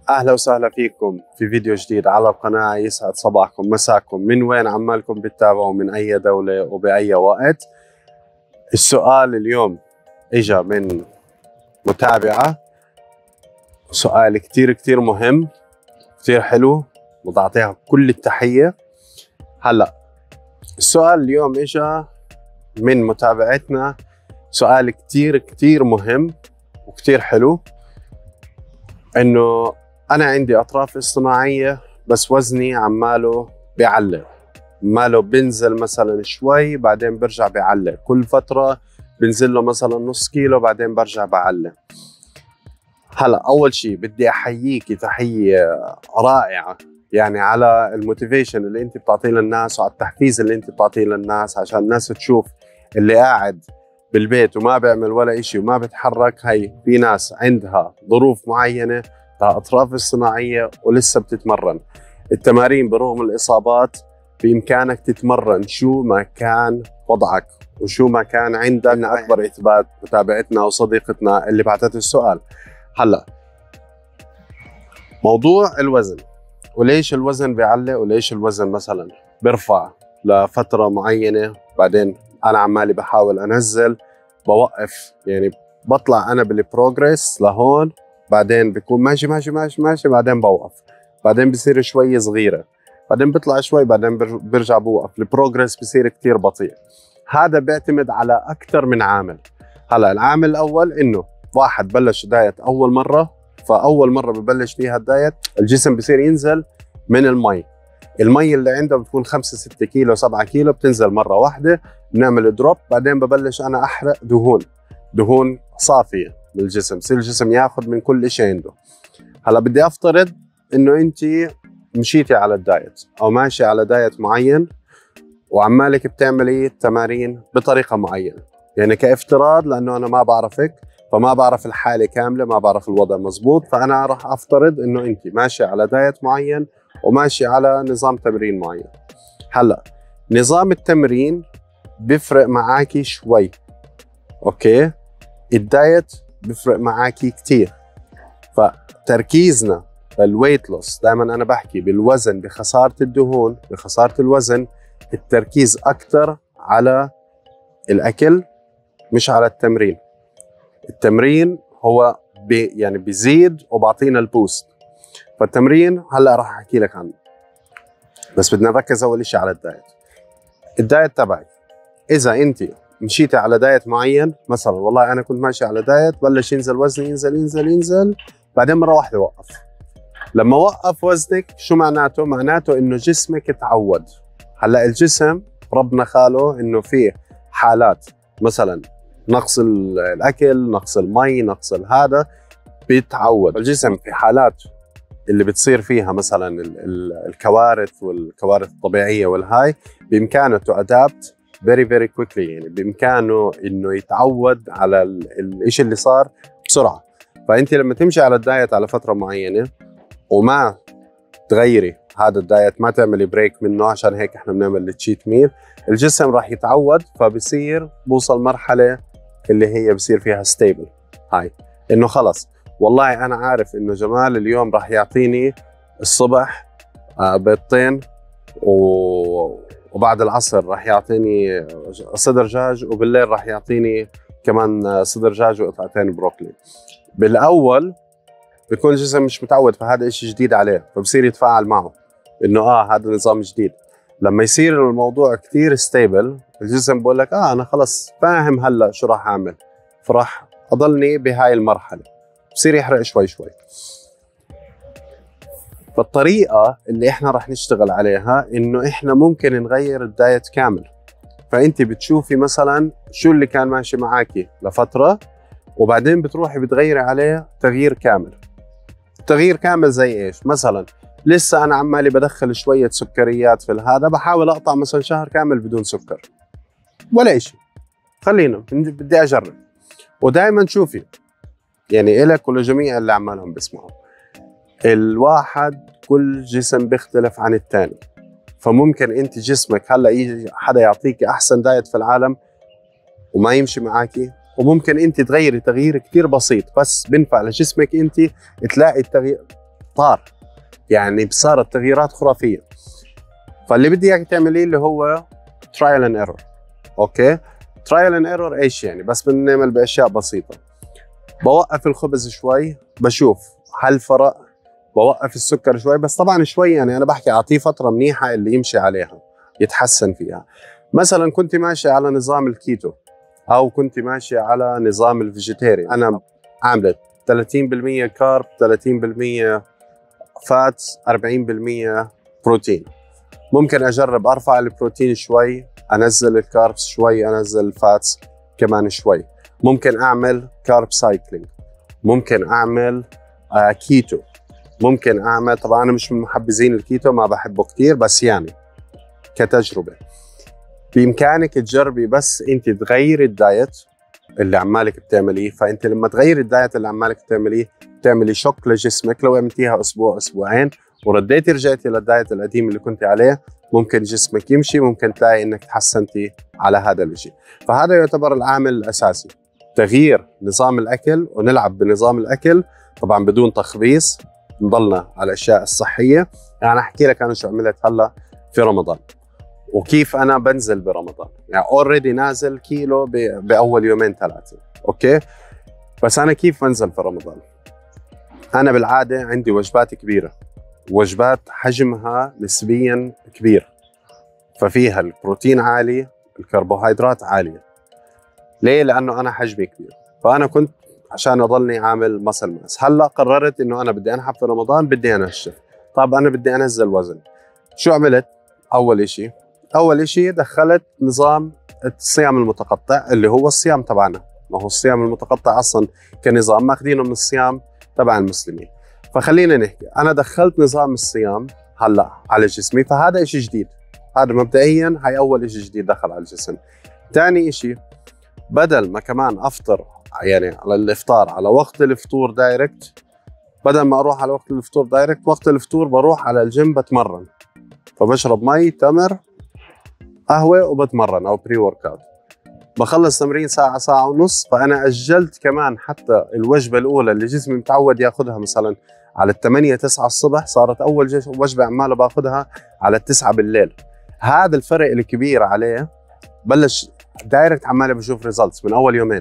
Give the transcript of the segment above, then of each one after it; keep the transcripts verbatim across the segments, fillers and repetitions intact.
أهلا وسهلا فيكم في فيديو جديد على القناة. يسعد صباحكم مساكم، من وين عمالكم بتتابعوا، من أي دولة وبأي وقت. السؤال اليوم إجا من متابعة، سؤال كتير كتير مهم، كتير حلو، وبعطيها كل التحية. هلأ السؤال اليوم إجا من متابعتنا، سؤال كتير كتير مهم وكتير حلو، إنه أنا عندي أطراف اصطناعية بس وزني عماله بيعلق، ماله بنزل مثلا شوي بعدين برجع بيعلق، كل فترة بنزل له مثلا نص كيلو بعدين برجع بعلق. هلا أول شيء بدي أحييكي تحية رائعة يعني على الموتيفيشن اللي أنت بتعطيه للناس وعلى التحفيز اللي أنت بتعطيه للناس، عشان الناس تشوف اللي قاعد بالبيت وما بيعمل ولا إشي وما بتحرك، هي في ناس عندها ظروف معينة، أطراف اصطناعية ولسه بتتمرن. التمارين برغم الإصابات بإمكانك تتمرن شو ما كان وضعك وشو ما كان عندك. أكبر إثبات متابعتنا وصديقتنا اللي بعثت السؤال. هلا موضوع الوزن، وليش الوزن بيعلق وليش الوزن مثلا بيرفع لفترة معينة بعدين أنا عمالي بحاول أنزل بوقف، يعني بطلع أنا بالبروجريس لهون بعدين بكون ماشي ماشي ماشي ماشي بعدين بوقف، بعدين بصير شوي صغيرة بعدين بطلع شوي بعدين برجع بوقف، البروجريس بصير كتير بطيء. هذا بيعتمد على أكثر من عامل. هلا العامل الأول إنه واحد بلش دايت أول مرة، فأول مرة ببلش فيها الدايت الجسم بصير ينزل من المي، المي اللي عنده بتكون خمسة ستة كيلو سبعة كيلو بتنزل مرة واحدة، بنعمل دروب بعدين ببلش أنا أحرق دهون دهون صافية من الجسم، بصير الجسم ياخذ من كل شيء عنده. هلا بدي افترض انه انت مشيتي على الدايت او ماشي على دايت معين وعمالك بتعملي تمارين بطريقه معينه، يعني كافتراض لانه انا ما بعرفك فما بعرف الحاله كامله، ما بعرف الوضع مزبوط، فانا راح افترض انه انت ماشي على دايت معين وماشي على نظام تمرين معين. هلا نظام التمرين بيفرق معاكي شوي، اوكي؟ الدايت بيفرق معاكي كتير. فتركيزنا الويت لوس، دائما انا بحكي بالوزن، بخساره الدهون، بخساره الوزن، التركيز اكثر على الاكل مش على التمرين. التمرين هو بي يعني بيزيد وبعطينا البوست، فالتمرين هلا راح احكي لك عنه، بس بدنا نركز اول شيء على الدايت. الدايت تبعك اذا انت مشيتي على دايت معين، مثلا والله انا كنت ماشي على دايت بلش ينزل وزني ينزل ينزل ينزل بعدين مره واحده وقف. لما وقف وزنك شو معناته؟ معناته انه جسمك تعود. هلا الجسم ربنا خاله انه فيه حالات مثلا نقص الاكل، نقص المي، نقص هذا، بيتعود الجسم في حالات اللي بتصير فيها مثلا الكوارث والكوارث الطبيعيه والهاي، بامكانه تو ادابت very very quickly، يعني بإمكانه إنه يتعود على الإشي اللي صار بسرعة. فأنت لما تمشي على الدايت على فترة معينة وما تغيري هذا الدايت، ما تعملي بريك منه، عشان هيك إحنا بنعمل التشيت ميل، الجسم راح يتعود، فبصير بوصل مرحلة اللي هي بصير فيها ستيبل، هاي إنه خلص والله أنا عارف إنه جمال اليوم راح يعطيني الصبح بيضتين و وبعد العصر راح يعطيني صدر دجاج، وبالليل راح يعطيني كمان صدر دجاج وقطعتين بروكلي. بالاول بيكون الجسم مش متعود، فهذا شيء جديد عليه، فبصير يتفاعل معه انه اه هذا نظام جديد. لما يصير الموضوع كثير ستيبل الجسم بقول لك اه انا خلص فاهم هلا شو راح اعمل، فراح اضلني بهاي المرحله، بصير يحرق شوي شوي. فالطريقة اللي احنا رح نشتغل عليها انه احنا ممكن نغير الدايت كامل. فانت بتشوفي مثلا شو اللي كان ماشي معاكي لفترة وبعدين بتروحي بتغيري عليه تغيير كامل. تغيير كامل زي ايش؟ مثلا لسه انا عمالي بدخل شوية سكريات في هذا، بحاول اقطع مثلا شهر كامل بدون سكر ولا اشي، خلينا بدي اجرب. ودائما شوفي يعني الك ولجميع اللي عمالهم بيسمعوا، الواحد كل جسم بيختلف عن الثاني، فممكن انت جسمك هلا يجي حدا يعطيك احسن دايت في العالم وما يمشي معاكي، وممكن انت تغيري تغيير كثير بسيط بس بنفع لجسمك انت، تلاقي التغيير طار، يعني صارت تغييرات خرافيه. فاللي بدي اياك تعمليه اللي هو ترايل اند ايرور. اوكي، ترايل اند ايرور ايش يعني؟ بس بنعمل باشياء بسيطه. بوقف الخبز شوي، بشوف هل فرق، بوقف السكر شوي، بس طبعا شوي يعني انا بحكي اعطيه فتره منيحه اللي يمشي عليها يتحسن فيها. مثلا كنت ماشي على نظام الكيتو او كنت ماشي على نظام الفيجيتيريان، انا عامله ثلاثين بالمية كارب، ثلاثين بالمية فات، أربعين بالمية بروتين. ممكن اجرب ارفع البروتين شوي، انزل الكاربس شوي، انزل الفاتس كمان شوي. ممكن اعمل كارب سايكلينج، ممكن اعمل آه كيتو، ممكن اعمل، طبعا انا مش من محبذين الكيتو، ما بحبه كثير، بس يعني كتجربه بامكانك تجربي. بس انت تغيري الدايت اللي عمالك بتعمليه. فانت لما تغيري الدايت اللي عمالك بتعمليه بتعملي شوك لجسمك. لو عملتيها اسبوع اسبوعين ورديتي رجعتي للدايت القديم اللي كنت عليه، ممكن جسمك يمشي، ممكن تلاقي انك تحسنتي على هذا الشيء. فهذا يعتبر العامل الاساسي، تغيير نظام الاكل، ونلعب بنظام الاكل طبعا بدون تخبيص، نضلنا على الاشياء الصحيه. يعني احكي لك انا شو عملت هلا في رمضان وكيف انا بنزل برمضان. يعني اوريدي نازل كيلو باول يومين ثلاثه، اوكي؟ بس انا كيف بنزل في رمضان؟ انا بالعاده عندي وجبات كبيره، وجبات حجمها نسبيا كبير، ففيها البروتين عالي، الكربوهيدرات عاليه. ليه؟ لانه انا حجمي كبير. فانا كنت عشان اضلني عامل مسل ماس. هلا قررت انه انا بدي انحف في رمضان، بدي انشف. طب انا بدي انزل وزن. شو عملت؟ اول شيء اول شيء دخلت نظام الصيام المتقطع اللي هو الصيام تبعنا. ما هو الصيام المتقطع اصلا كنظام ماخذينه من الصيام تبع المسلمين. فخلينا نحكي، انا دخلت نظام الصيام هلا على جسمي، فهذا شيء جديد. هذا مبدئيا هي اول شيء جديد دخل على الجسم. ثاني شيء، بدل ما كمان افطر يعني على الافطار على وقت الفطور دايركت، بدل ما اروح على وقت الفطور دايركت، وقت الفطور بروح على الجيم بتمرن. فبشرب مي، تمر، قهوه وبتمرن او بري ورك اوت. بخلص تمرين ساعه ساعه ونص. فانا اجلت كمان حتى الوجبه الاولى اللي جسمي متعود ياخذها مثلا على الثمانية تسعة الصبح، صارت اول وجبه عماله باخذها على التسعة بالليل. هذا الفرق الكبير عليه بلش دايركت عمالي بشوف ريزلتس من اول يومين.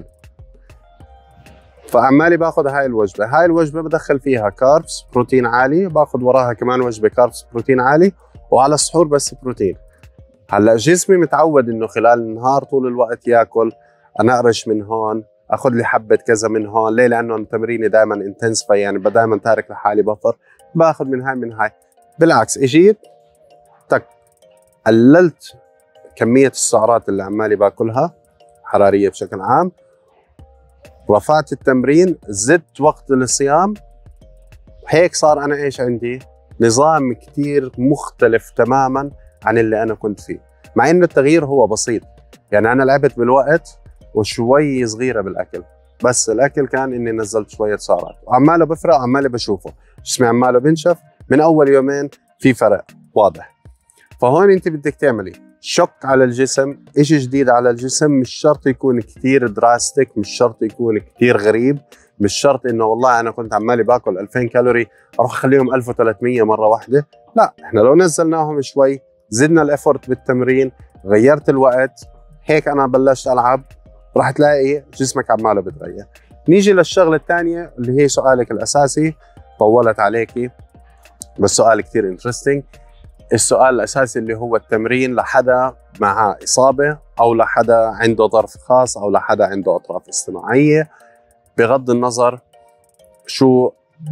فعمالي باخذ هاي الوجبه، هاي الوجبه بدخل فيها كاربس بروتين عالي، باخذ وراها كمان وجبه كاربس بروتين عالي، وعلى السحور بس بروتين. هلا جسمي متعود انه خلال النهار طول الوقت ياكل، انا اقرش من هون، اخذ لي حبه كذا من هون. ليه؟ لانه تمريني دائما انتنس، فيعني دائما تارك لحالي بفر، باخذ من هاي من هاي. بالعكس اجيت تك قللت كميه السعرات اللي عمالي باكلها حراريه بشكل عام، رفعت التمرين، زدت وقت الصيام. هيك صار انا ايش عندي؟ نظام كتير مختلف تماما عن اللي انا كنت فيه. مع انه التغيير هو بسيط، يعني انا لعبت بالوقت وشوي صغيره بالاكل، بس الاكل كان اني نزلت شويه سعرات، وعماله بفرق، عماله بشوفه جسمي عماله بنشف. من اول يومين في فرق واضح. فهون انت بدك تعملي شوك على الجسم، شيء جديد على الجسم. مش شرط يكون كثير دراستيك، مش شرط يكون كثير غريب، مش شرط انه والله انا كنت عمالي باكل ألفين كالوري اروح اخليهم ألف وثلاثمية مره واحده. لا، احنا لو نزلناهم شوي، زدنا الافورت بالتمرين، غيرت الوقت، هيك انا بلشت العب، راح تلاقي جسمك عماله بتغير. نيجي للشغله الثانيه اللي هي سؤالك الاساسي. طولت عليكي بس سؤال كثير انترستينج. السؤال الاساسي اللي هو التمرين لحدا مع اصابه، او لحدا عنده ظرف خاص، او لحدا عنده اطراف اصطناعيه. بغض النظر شو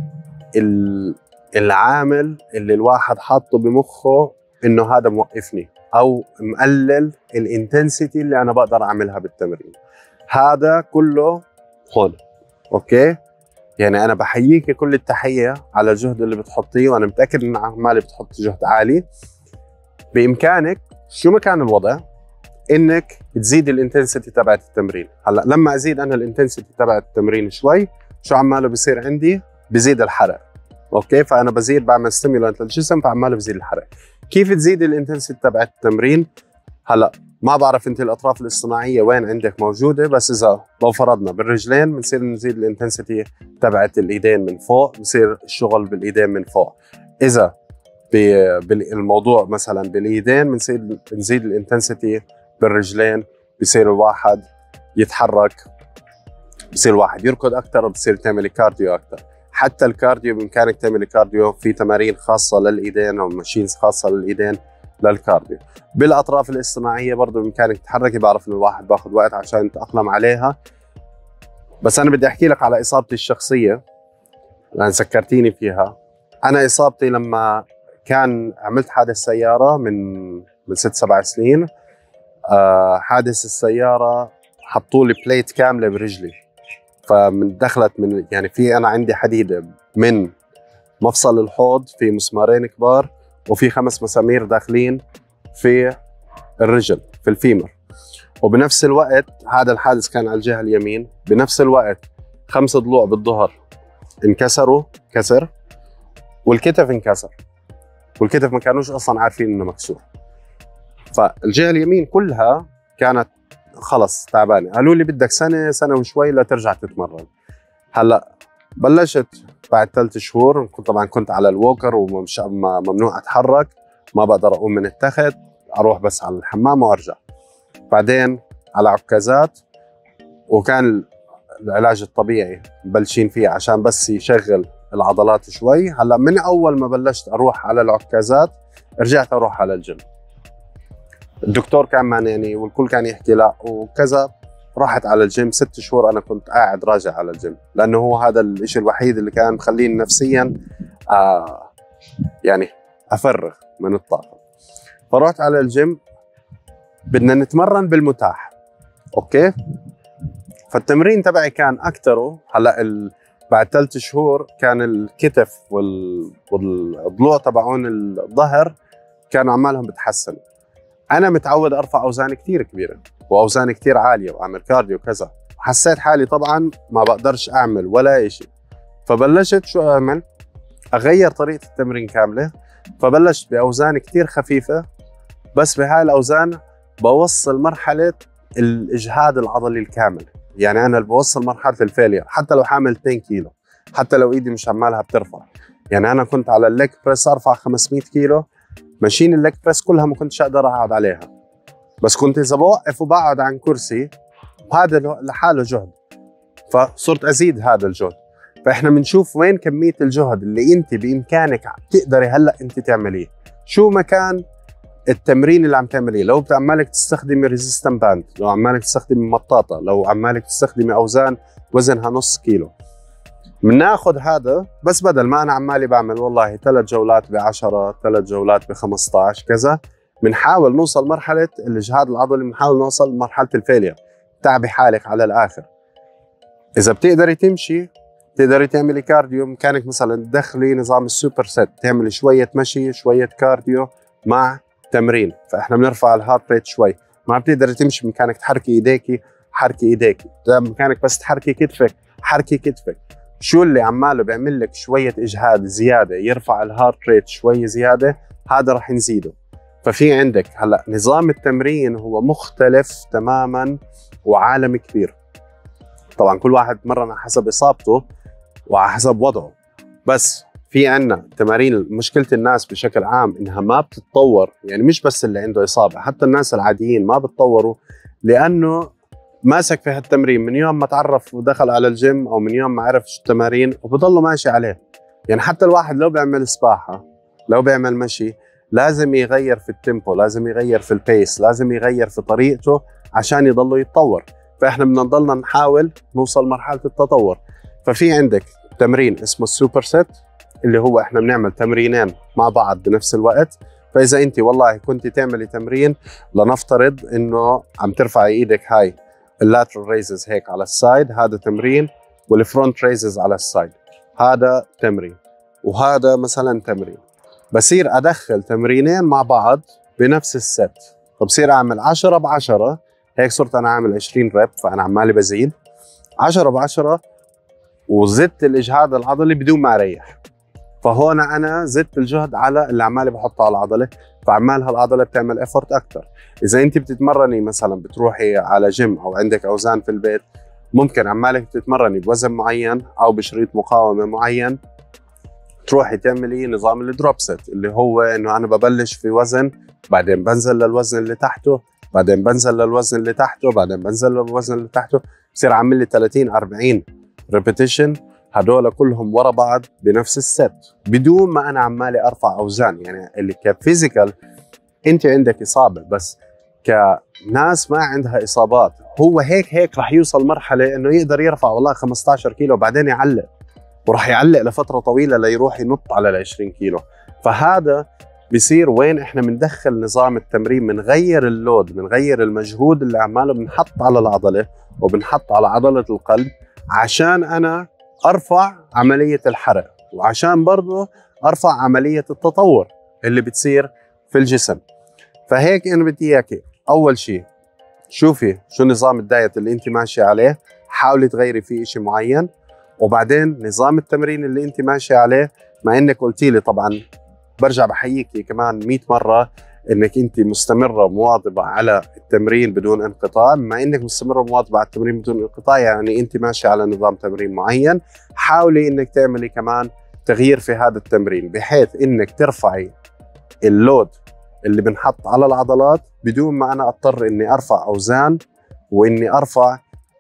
العامل اللي الواحد حاطه بمخه انه هذا موقفني او مقلل الانتنسيتي اللي انا بقدر اعملها بالتمرين، هذا كله هون. اوكي، يعني انا بحييك كل التحيه على الجهد اللي بتحطيه، وانا متاكد ان عمالي بتحط جهد عالي. بامكانك شو ما كان الوضع انك تزيد الانتنسيتي تبعت التمرين. هلا لما ازيد انا الانتنسيتي تبعت التمرين شوي، شو عماله بصير عندي؟ بزيد الحرق. اوكي، فانا بزيد، بعمل ستيمولانت للجسم، فعماله بزيد الحرق. كيف تزيد الانتنسيتي تبعت التمرين؟ هلا ما بعرف انت الاطراف الاصطناعيه وين عندك موجوده، بس اذا لو فرضنا بالرجلين بنصير نزيد الانتنسيتي تبعت الايدين من فوق، بصير الشغل بالايدين من فوق. اذا بالموضوع مثلا بالايدين بنصير نزيد الانتنسيتي بالرجلين، بصير الواحد يتحرك، بصير الواحد يركض اكثر، وبصير تعمل كارديو اكثر. حتى الكارديو بامكانك تعمل كارديو في تمارين خاصه للايدين او ماشينز خاصه للايدين للكارديو. بالاطراف الاصطناعيه برضه بامكانك تتحركي، بعرف انه الواحد باخذ وقت عشان يتاقلم عليها، بس انا بدي احكي لك على اصابتي الشخصيه لان سكرتيني فيها. انا اصابتي لما كان عملت حادث سياره من من ست سبع سنين. آه حادث السياره حطوا لي بليت كامله برجلي، فمن دخلت من يعني في انا عندي حديده من مفصل الحوض، في مسمارين كبار وفي خمس مسامير داخلين في الرجل في الفيمر. وبنفس الوقت هذا الحادث كان على الجهه اليمين، بنفس الوقت خمس ضلوع بالظهر انكسروا كسر، والكتف انكسر، والكتف ما كانوش اصلا عارفين انه مكسور. فالجهه اليمين كلها كانت خلص تعبانه. قالوا لي بدك سنه سنه وشوي لترجع تتمرن. هلا بلشت بعد ثلاث شهور، كنت طبعا كنت على الووكر ومش ممنوع اتحرك، ما بقدر اقوم من التخت، اروح بس على الحمام وارجع. بعدين على عكازات، وكان العلاج الطبيعي مبلشين فيه عشان بس يشغل العضلات شوي. هلا من اول ما بلشت اروح على العكازات رجعت اروح على الجيم. الدكتور كمان يعني والكل كان يحكي لا وكذا، رحت على الجيم ست شهور. انا كنت قاعد راجع على الجيم لانه هو هذا الشيء الوحيد اللي كان مخليني نفسيا آه يعني افرغ من الطاقه. فرحت على الجيم، بدنا نتمرن بالمتاح، اوكي. فالتمرين تبعي كان اكثره هلا ال... بعد ثلاث شهور كان الكتف وال... والضلوع تبعون الظهر كانوا عمالهم بتحسنوا. انا متعود ارفع اوزان كثير كبيره واوزان كثير عاليه واعمل كارديو وكذا، حسيت حالي طبعا ما بقدرش اعمل ولا شيء. فبلشت شو اعمل؟ اغير طريقه التمرين كامله. فبلشت باوزان كثير خفيفه، بس بهاي الاوزان بوصل مرحله الاجهاد العضلي الكامل. يعني انا اللي بوصل مرحله الفيلير، حتى لو حامل اثنين كيلو، حتى لو ايدي مش عمالها بترفع. يعني انا كنت على الليج بريس ارفع خمسمية كيلو، ماشين الليج بريس كلها ما كنتش اقدر اقعد عليها، بس كنت اذا بوقف وبقعد عن كرسي هذا لحاله جهد، فصرت ازيد هذا الجهد. فاحنا بنشوف وين كميه الجهد اللي انت بامكانك تقدري هلا انت تعمليه، شو مكان التمرين اللي عم تعمليه. لو عمالك تستخدمي ريزيستنت باند، لو عمالك تستخدمي مطاطه، لو عمالك تستخدمي اوزان وزنها نص كيلو، بناخذ هذا. بس بدل ما انا عمالي بعمل والله ثلاث جولات ب عشرة، ثلاث جولات ب خمسطعش كذا، بنحاول نوصل مرحله الاجهاد العضلي، بنحاول نوصل لمرحله الفيلير، تعبي حالك على الاخر. اذا بتقدري تمشي، تقدري تعملي كارديو، بامكانك مثلا تدخلي نظام السوبر سيت، تعملي شويه مشي شويه كارديو مع تمرين. فاحنا بنرفع الهارت ريت شوي. ما بتقدري تمشي، بامكانك تحركي ايديكي، حركي ايديكي، بامكانك بس تحركي كتفك، حركي كتفك. شو اللي عماله بيعمل لك شويه اجهاد زياده، يرفع الهارت ريت شوي زياده، هذا رح نزيده. ففي عندك هلا نظام التمرين هو مختلف تماما وعالم كبير. طبعا كل واحد بتمرن على حسب اصابته وعلى حسب وضعه، بس في عنا تمارين. مشكله الناس بشكل عام انها ما بتتطور، يعني مش بس اللي عنده اصابه، حتى الناس العاديين ما بتطوروا، لانه ماسك في هالتمرين من يوم ما تعرف ودخل على الجيم، او من يوم ما عرف شو التمارين وبضله ماشي عليه. يعني حتى الواحد لو بيعمل سباحه، لو بيعمل مشي، لازم يغير في التيمبو، لازم يغير في البيس، لازم يغير في طريقته عشان يضله يتطور. فاحنا بدنا نضلنا نحاول نوصل مرحله التطور. ففي عندك تمرين اسمه السوبر سيت، اللي هو احنا بنعمل تمرينين مع بعض بنفس الوقت. فاذا انت والله كنت تعملي تمرين، لنفترض انه عم ترفعي ايدك هاي اللاترال ريزز هيك على السايد، هذا تمرين، والفرونت ريزز على السايد، هذا تمرين، وهذا مثلا تمرين. بصير ادخل تمرينين مع بعض بنفس الست، فبصير اعمل عشرة بعشرة، هيك صرت انا عامل عشرين ريب، فانا عمالي بزيد عشرة بعشرة، وزدت الاجهاد العضلي بدون ما اريح. فهون انا زدت الجهد على اللي عمالي بحطه على العضله، فعمال هالعضله بتعمل افورت اكثر. اذا انت بتتمرني مثلا بتروحي على جيم او عندك اوزان في البيت، ممكن عمالك بتتمرني بوزن معين او بشريط مقاومه معين، تروحي تعملي نظام الدروب سيت اللي هو انه انا ببلش في وزن، بعدين بنزل للوزن اللي تحته، بعدين بنزل للوزن اللي تحته، بعدين بنزل للوزن اللي تحته، بصير عامل لي ثلاثين أربعين ريبيتيشن، هدول كلهم ورا بعض بنفس الست بدون ما انا عمالي ارفع اوزان. يعني اللي كفيزيكال انت عندك اصابه، بس كناس ما عندها اصابات هو هيك هيك رح يوصل مرحله انه يقدر يرفع والله خمسة عشر كيلو وبعدين يعلق، وراح يعلق لفتره طويله ليروح ينط على ال عشرين كيلو. فهذا بصير وين احنا بندخل نظام التمرين، بنغير اللود، بنغير المجهود اللي عماله بنحط على العضله وبنحط على عضله القلب عشان انا ارفع عمليه الحرق، وعشان برضه ارفع عمليه التطور اللي بتصير في الجسم. فهيك انا بدي اياكي اول شيء شوفي شو نظام الدايت اللي انت ماشيه عليه، حاولي تغيري فيه شيء معين، وبعدين نظام التمرين اللي انت ماشيه عليه. مع انك قلتي لي طبعا برجع بحييكي كمان مئة مره انك انت مستمره مواظبه على التمرين بدون انقطاع. بما انك مستمره مواظبه على التمرين بدون انقطاع يعني انت ماشيه على نظام تمرين معين. حاولي انك تعملي كمان تغيير في هذا التمرين بحيث انك ترفعي اللود اللي بنحط على العضلات بدون ما انا اضطر اني ارفع اوزان واني ارفع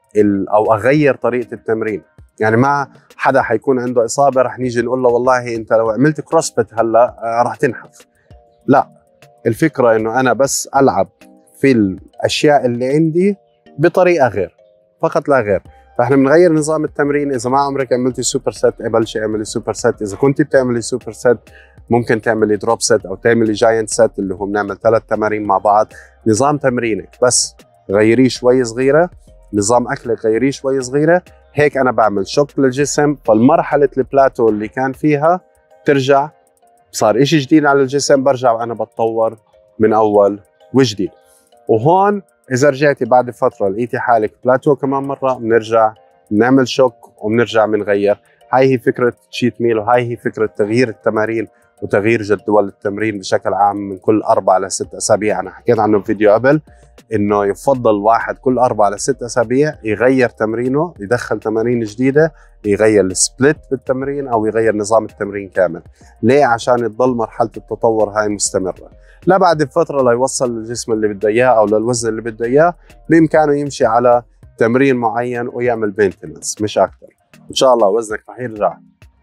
او اغير طريقه التمرين. يعني ما حدا حيكون عنده اصابه رح نيجي نقول له والله انت لو عملت كروسفيت هلا رح تنحف. لا، الفكره انه انا بس العب في الاشياء اللي عندي بطريقه غير، فقط لا غير. فاحنا بنغير نظام التمرين. اذا ما عمرك عملتي سوبر سيت بلشي اعملي سوبر سيت. اذا كنت بتعملي سوبر سيت ممكن تعملي دروب سيت او تعملي جاينت سيت اللي هو بنعمل ثلاث تمارين مع بعض. نظام تمرينك بس غيريه شوي صغيره، نظام اكلك غيريه شوي صغيره، هيك انا بعمل شوك للجسم. فالمرحله البلاتو اللي كان فيها ترجع صار اشي جديد على الجسم، برجع وانا بتطور من اول وجديد. وهون اذا رجعتي بعد فتره لقيتي حالك بلاتو كمان مره، بنرجع بنعمل شوك وبنرجع بنغير. هاي هي فكره تشيت ميل، وهاي هي فكره تغيير التمارين وتغيير جدول التمرين بشكل عام من كل اربع لست اسابيع. انا حكيت عنه بفيديو قبل انه يفضل واحد كل اربع لست اسابيع يغير تمرينه، يدخل تمارين جديده، يغير السبليت بالتمرين او يغير نظام التمرين كامل. ليه؟ عشان تضل مرحله التطور هاي مستمره. لا بعد فتره ليوصل للجسم اللي بده اياه او للوزن اللي بده اياه بامكانه يمشي على تمرين معين ويعمل مينتنس مش اكثر. ان شاء الله وزنك رح يرجع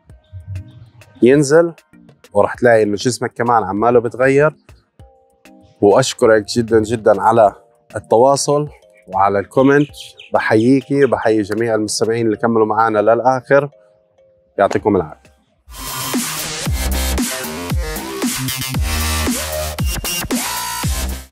ينزل ورح تلاقي انه جسمك كمان عماله بتغير. واشكرك جدا جدا على التواصل وعلى الكومنت. بحييكي وبحيي جميع المستمعين اللي كملوا معنا للاخر. يعطيكم العافيه.